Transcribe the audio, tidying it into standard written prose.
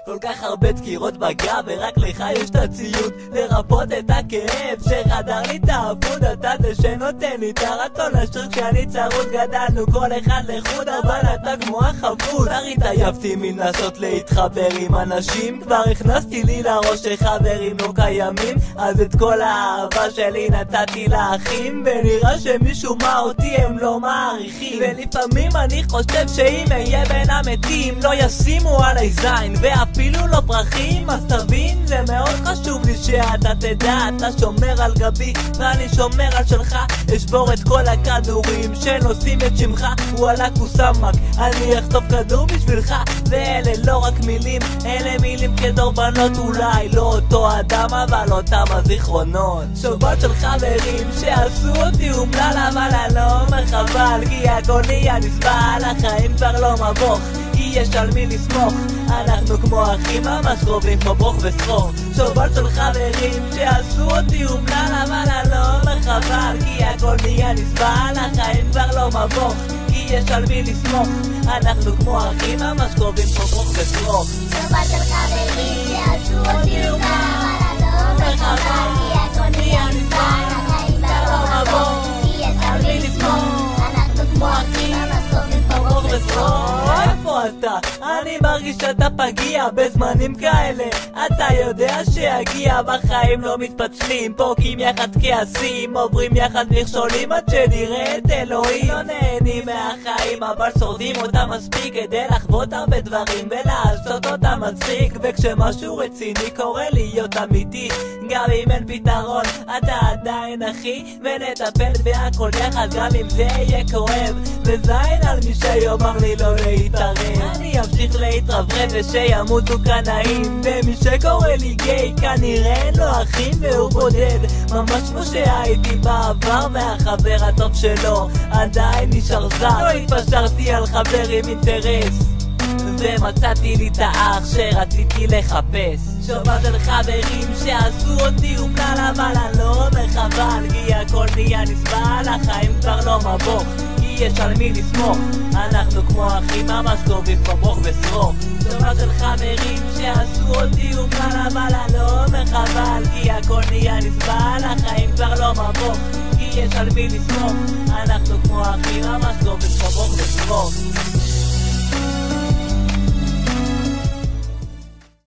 כל כך הרבה דקירות בגב, ורק לך יש את הציוד לרפות את הכאב שחדר לי את העבוד. אתה זה שנותן לי את הרצון לשיר כשאני צרוד. גדלנו כל אחד לחוד, אבל אתה כמו החבוד. כבר התעייבתי מלנסות להתחבר עם אנשים, כבר הכנסתי לי לראש שחברים לא קיימים, אז את כל האהבה שלי נתתי לאחים, ונראה שמישהו מה אותי הם לא מעריכים. ולפעמים אני חושב שאם אהיה בין המתים לא ישימו עלי זין ואפילו לא פרחים. אז תבין, זה מאוד חשוב לי שאתה תדע, אתה שומר על גבי ואני שומר על שלך. אשבור את כל הכדורים שנושאים את שמך, וואלה קוסמק, אני אכתוב כדור בשבילך. ואלה לא רק מילים, אלה מילים כדורבנות, אולי לא אותו אדם אבל אותם הזיכרונות. שובות של חברים שעשו אותי אומלל, אבל אני לא אומר חבל, כי הכל נהיה נסבל. החיים כבר לא מבוך, כי יש על מי לסמוך, אנחנו כמו אחים ממש קרובים כמו ברוך וסחור. שובות של חברים שעשו אותי אומלל, אבל אני לא אומר חבל, כי הכל נהיה נסבל. החיים כבר לא מבוך, כי יש על מי לסמוך, אנחנו כמו אחים ממש קרובים כמו ברוך וסחור. שובות של חברים שעשו אותי אומלל, אבל אני לא אומר חבל, כי הכל נהיה נסבל. החיים כבר לא מבוך, כי יש על מי לסמוך, אנחנו כמו אחים ממש קרובים כמו ברוך וסחור. איפה אתה? אני מרגיש שאתה פגיע בזמנים כאלה. אתה יודע שיגיע, בחיים לא מתפצלים, פורקים יחד כעסים, עוברים יחד מכשולים עד שנראה את אלוהים. לא נהנים מהחיים אבל שורדים אותם מספיק כדי לחוות הרבה דברים ולעשות אותם מצחיק. וכשמשהו רציני קורה להיות אמיתי, גם אם אין פתרון אתה עדיין אחי, ונטפל בהכל יחד גם אם זה יהיה כואב. וזין על מי שיאמר לי לא להתערב, אני אמשיך להתרברב ושימותו קנאים. ומי שקורא לי גיי כנראה אין לו אחים והוא בודד, ממש כמו שהייתי בעבר, והחבר הטוב שלו עדיין נשאר זר. לא התפשרתי על חבר עם אינטרס, ומצאתי לי את האח שרציתי לחפש. שובות של חברים שעשו אותי אומלל, אבל אני לא אומר חבל, כי הכל נהיה נסבל. החיים כבר לא מבוך, כי יש על מי לסמוך, אנחנו כמו אחים ממש קרובים כמו ברוך וסחור. שובות של חברים שעשו אותי אומלל, אבל אני לא אומר חבל, כי הכל נהיה נסבל. החיים כבר לא מבוך, כי יש על מי לסמוך, אנחנו כמו אחים ממש קרובים כמו ברוך וסחור.